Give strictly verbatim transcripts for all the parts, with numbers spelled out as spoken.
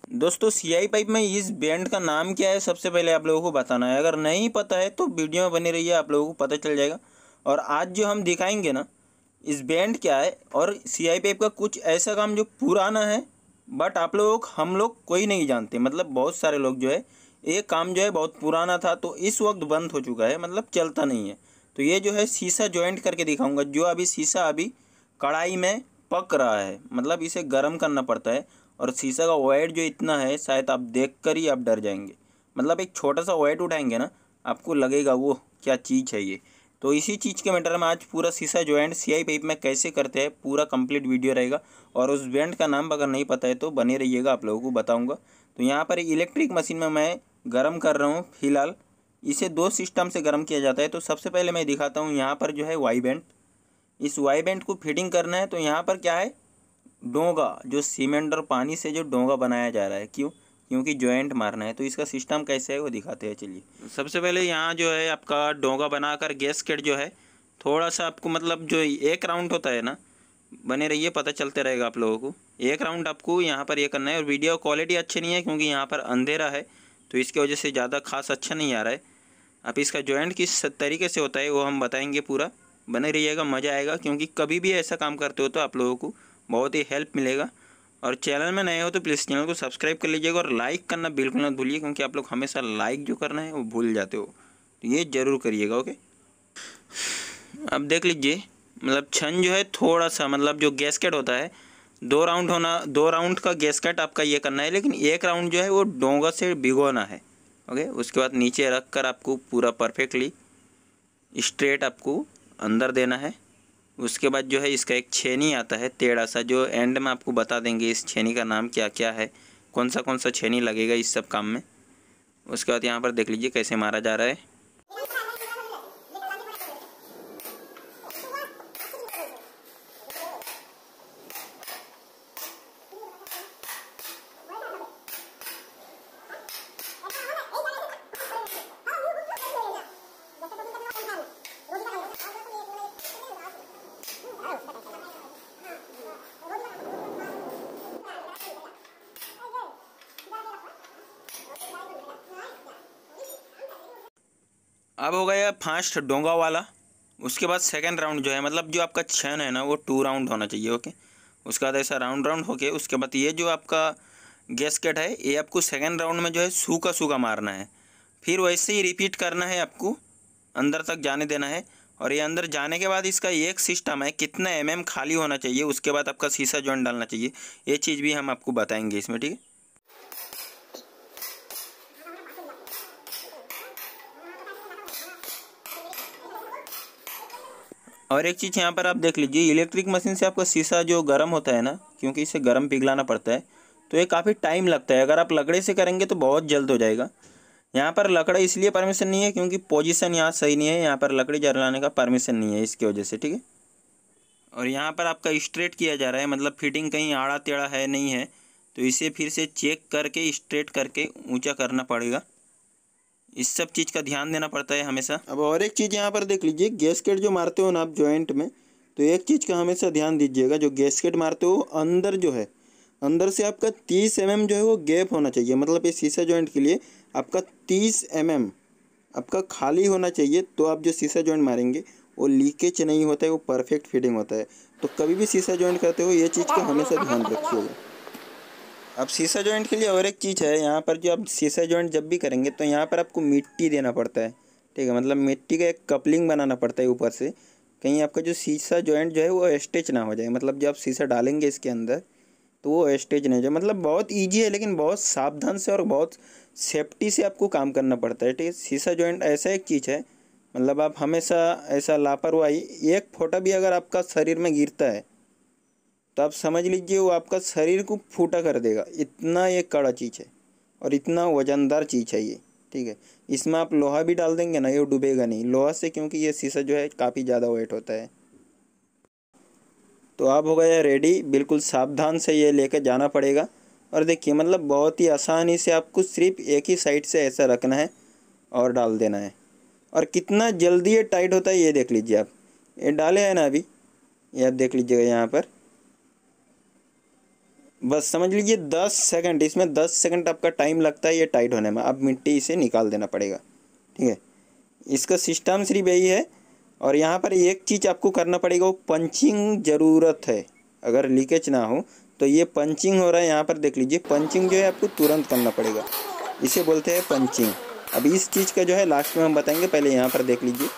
दोस्तों CI pipe में इस बैंड का नाम क्या है सबसे पहले आप लोगों को बताना है। अगर नहीं पता है तो वीडियो में बने रहिए, आप लोगों को पता चल जाएगा। और आज जो हम दिखाएंगे ना, इस बैंड क्या है और सीआई पाइप का कुछ ऐसा काम जो पुराना है बट आप लोग हम लोग कोई नहीं जानते। मतलब बहुत सारे लोग जो है ये काम जो है बहुत पुराना था तो इस वक्त बंद हो चुका है, मतलब चलता नहीं है। तो ये जो है शीशा जॉइंट करके दिखाऊंगा। जो अभी शीशा अभी कढ़ाई में पक रहा है, मतलब इसे गर्म करना पड़ता है। और शीशा का वेट जो इतना है शायद आप देख कर ही आप डर जाएंगे। मतलब एक छोटा सा वेट उठाएंगे ना, आपको लगेगा वो क्या चीज़ है ये। तो इसी चीज़ के मैटर में आज पूरा शीशा जॉइंट सीआई पाइप में कैसे करते हैं पूरा कंप्लीट वीडियो रहेगा। और उस बैंड का नाम अगर नहीं पता है तो बने रहिएगा, आप लोगों को बताऊंगा। तो यहाँ पर इलेक्ट्रिक मशीन में मैं गर्म कर रहा हूँ फिलहाल। इसे दो सिस्टम से गर्म किया जाता है। तो सबसे पहले मैं दिखाता हूँ यहाँ पर जो है वाई बैंड। इस वाई बैंड को फिटिंग करना है। तो यहाँ पर क्या है, डोंगा, जो सीमेंट और पानी से जो डोंगा बनाया जा रहा है, क्यों, क्योंकि जॉइंट मारना है। तो इसका सिस्टम कैसे है वो दिखाते हैं, चलिए। सबसे पहले यहाँ जो है आपका डोंगा बनाकर गैसकेट जो है थोड़ा सा आपको, मतलब जो एक राउंड होता है ना, बने रहिए पता चलते रहेगा आप लोगों को। एक राउंड आपको यहाँ पर ये करना है। और वीडियो क्वालिटी अच्छी नहीं है क्योंकि यहाँ पर अंधेरा है तो इसकी वजह से ज़्यादा खास अच्छा नहीं आ रहा है। अब इसका जॉइंट किस तरीके से होता है वो हम बताएंगे पूरा, बने रहिएगा, मज़ा आएगा। क्योंकि कभी भी ऐसा काम करते हो तो आप लोगों को बहुत ही हेल्प मिलेगा। और चैनल में नए हो तो प्लीज़ चैनल को सब्सक्राइब कर लीजिएगा और लाइक करना बिल्कुल मत भूलिए, क्योंकि आप लोग हमेशा लाइक जो करना है वो भूल जाते हो, तो ये ज़रूर करिएगा। ओके, अब देख लीजिए, मतलब छन जो है थोड़ा सा, मतलब जो गैसकेट होता है दो राउंड होना, दो राउंड का गैसकेट आपका ये करना है, लेकिन एक राउंड जो है वो डोंगा से भिगोना है। ओके, उसके बाद नीचे रख कर आपको पूरा परफेक्टली स्ट्रेट आपको अंदर देना है। उसके बाद जो है इसका एक छेनी आता है टेढ़ा सा, जो एंड में आपको बता देंगे इस छेनी का नाम क्या क्या है, कौन सा कौन सा छेनी लगेगा इस सब काम में। उसके बाद यहाँ पर देख लीजिए कैसे मारा जा रहा है। अब हो गया फास्ट डोंगा वाला। उसके बाद सेकंड राउंड जो है, मतलब जो आपका छन है ना वो टू राउंड होना चाहिए। ओके, उसके बाद ऐसा राउंड राउंड होके उसके बाद ये जो आपका गैसकेट है ये आपको सेकंड राउंड में जो है सूखा सूखा मारना है। फिर वैसे ही रिपीट करना है, आपको अंदर तक जाने देना है। और ये अंदर जाने के बाद इसका एक सिस्टम है कितना एम एम खाली होना चाहिए, उसके बाद आपका शीशा जॉइंट डालना चाहिए। ये चीज़ भी हम आपको बताएंगे इसमें, ठीक है। और एक चीज़ यहाँ पर आप देख लीजिए, इलेक्ट्रिक मशीन से आपका शीशा जो गर्म होता है ना, क्योंकि इसे गर्म पिघलाना पड़ता है तो ये काफ़ी टाइम लगता है। अगर आप लकड़े से करेंगे तो बहुत जल्द हो जाएगा। यहाँ पर लकड़ा इसलिए परमिशन नहीं है क्योंकि पोजीशन यहाँ सही नहीं है, यहाँ पर लकड़ी जलाने का परमिशन नहीं है इसकी वजह से, ठीक है। और यहाँ पर आपका स्ट्रेट किया जा रहा है, मतलब फिटिंग कहीं आड़ा टेढ़ा है नहीं है, तो इसे फिर से चेक करके स्ट्रेट करके ऊँचा करना पड़ेगा। इस सब चीज़ का ध्यान देना पड़ता है हमेशा। अब और एक चीज़ यहाँ पर देख लीजिए, गैसकेट जो मारते हो ना आप जॉइंट में, तो एक चीज़ का हमेशा ध्यान दीजिएगा, जो गैसकेट मारते हो अंदर जो है, अंदर से आपका तीस एम एम जो है वो गैप होना चाहिए। मतलब ये शीशा जॉइंट के लिए आपका तीस एम एम आपका खाली होना चाहिए, तो आप जो शीशा जॉइंट मारेंगे वो लीकेज नहीं होता है, वो परफेक्ट फिटिंग होता है। तो कभी भी शीशा जॉइंट करते हो ये चीज़ का हमेशा ध्यान रखिएगा। अब शीशा जॉइंट के लिए और एक चीज़ है, यहाँ पर जो आप शीशा जॉइंट जब भी करेंगे तो यहाँ पर आपको मिट्टी देना पड़ता है, ठीक है। मतलब मिट्टी का एक कपलिंग बनाना पड़ता है ऊपर से, कहीं आपका जो शीशा जॉइंट जो है वो स्टेच ना हो जाए। मतलब जब आप शीशा डालेंगे इसके अंदर तो वो स्टेज नहीं हो जाए। मतलब बहुत ईजी है लेकिन बहुत सावधान से और बहुत सेफ्टी से आपको काम करना पड़ता है, ठीक है। शीशा जॉइंट ऐसा एक चीज़ है, मतलब आप हमेशा ऐसा लापरवाही, एक फोटा भी अगर आपका शरीर में गिरता है तो आप समझ लीजिए वो आपका शरीर को फूटा कर देगा। इतना ये कड़ा चीज़ है और इतना वजनदार चीज़ है ये, ठीक है। इसमें आप लोहा भी डाल देंगे ना ये डूबेगा नहीं लोहा से, क्योंकि ये शीशा जो है काफ़ी ज़्यादा वेट होता है। तो आप हो गया रेडी, बिल्कुल सावधान से ये लेकर जाना पड़ेगा। और देखिए मतलब बहुत ही आसानी से आपको सिर्फ एक ही साइड से ऐसा रखना है और डाल देना है। और कितना जल्दी ये टाइट होता है ये देख लीजिए आप। ये डाले है ना अभी, ये आप देख लीजिएगा यहाँ पर बस समझ लीजिए दस सेकंड, इसमें दस सेकंड आपका टाइम लगता है ये टाइट होने में। अब मिट्टी इसे निकाल देना पड़ेगा, ठीक है। इसका सिस्टम सिर्फ यही है। और यहाँ पर एक चीज़ आपको करना पड़ेगा, वो पंचिंग ज़रूरत है। अगर लीकेज ना हो तो ये पंचिंग हो रहा है, यहाँ पर देख लीजिए, पंचिंग जो है आपको तुरंत करना पड़ेगा, इसे बोलते हैं पंचिंग। अब इस चीज़ का जो है लास्ट में हम बताएंगे, पहले यहाँ पर देख लीजिए।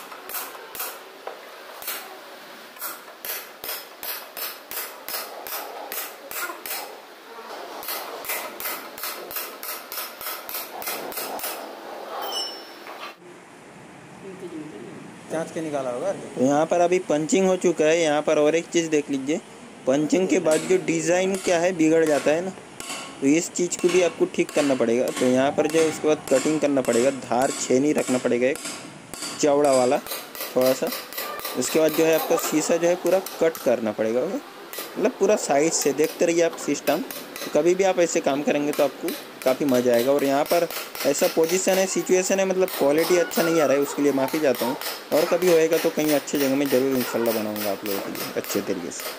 जांच के निकाला होगा। तो यहाँ पर अभी पंचिंग हो चुका है। यहाँ पर और एक चीज़ देख लीजिए, पंचिंग के बाद जो डिज़ाइन क्या है बिगड़ जाता है ना, तो इस चीज़ को भी आपको ठीक करना पड़ेगा। तो यहाँ पर जो उसके बाद कटिंग करना पड़ेगा, धार छेनी रखना पड़ेगा एक चौड़ा वाला थोड़ा सा। उसके बाद जो है आपका शीशा जो है पूरा कट करना पड़ेगा, मतलब पूरा साइज से। देखते रहिए आप सिस्टम, तो कभी भी आप ऐसे काम करेंगे तो आपको काफ़ी मज़ा आएगा। और यहाँ पर ऐसा पोजीशन है, सिचुएशन है, मतलब क्वालिटी अच्छा नहीं आ रहा है, उसके लिए माफ़ी चाहता हूँ। और कभी होएगा तो कहीं अच्छे जगह में ज़रूर इंशाल्लाह बनाऊँगा आप लोगों के लिए अच्छे तरीके से।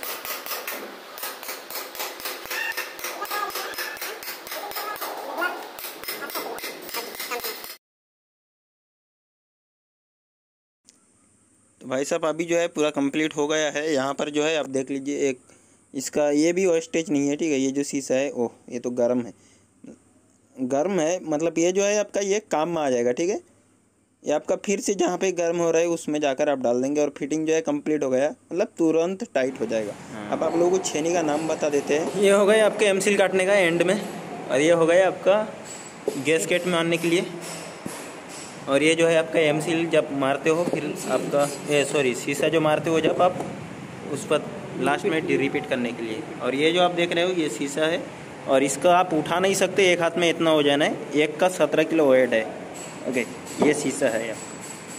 तो भाई साहब अभी जो है पूरा कंप्लीट हो गया है। यहाँ पर जो है आप देख लीजिए, एक इसका ये भी वेस्टेज नहीं है, ठीक है। ये जो शीशा है, ओह ये तो गर्म है, गर्म है, मतलब ये जो है आपका ये काम में आ जाएगा, ठीक है। ये आपका फिर से जहाँ पे गर्म हो रहा है उसमें जाकर आप डाल देंगे और फिटिंग जो है कंप्लीट हो गया, मतलब तुरंत टाइट हो जाएगा। अब आप लोगों को छेनी का नाम बता देते हैं। ये हो गया आपके एम सील काटने का एंड में, और ये हो गया आपका गैसकेट में मारने के लिए। और ये जो है आपका एम सील जब मारते हो, फिर आपका ए सॉरी शीशा जो मारते हो जब आप उस पर लास्ट में रिपीट करने के लिए। और ये जो आप देख रहे हो ये शीशा है, और इसका आप उठा नहीं सकते, एक हाथ में इतना हो जाना है। एक का सत्रह किलो वेट है, ओके। ये शीशा है आपका।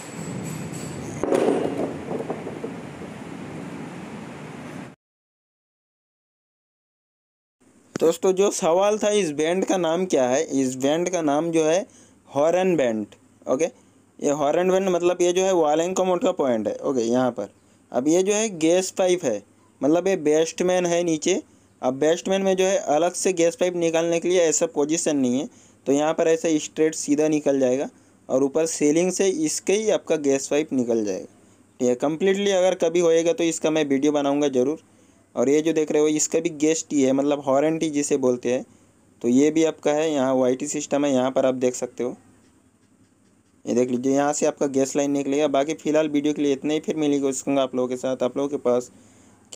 दोस्तों जो सवाल था इस बैंड का नाम क्या है, इस बैंड का नाम जो है हॉर्न बैंड, ओके। ये हॉर्न बैंड मतलब ये जो है वालेंको मोड का पॉइंट है, ओके। यहाँ पर अब ये जो है गैस पाइप है, मतलब ये बेस्टमैन है नीचे। अब बेस्टमैन में जो है अलग से गैस पाइप निकालने के लिए ऐसा पोजीशन नहीं है, तो यहाँ पर ऐसा स्ट्रेट सीधा निकल जाएगा, और ऊपर सीलिंग से इसके ही आपका गैस पाइप निकल जाएगा, ठीक है। कम्प्लीटली अगर कभी होएगा तो इसका मैं वीडियो बनाऊँगा ज़रूर। और ये जो देख रहे हो इसका भी गैस टी है, मतलब हॉर्न टी जिसे बोलते हैं। तो ये भी आपका है, यहाँ वाई सिस्टम है, यहाँ पर आप देख सकते हो। ये देख लीजिए, यहाँ से आपका गैस लाइन निकलेगा। बाकी फ़िलहाल वीडियो के लिए इतना ही, फिर मिलेगा उसका आप लोगों के साथ। आप लोगों के पास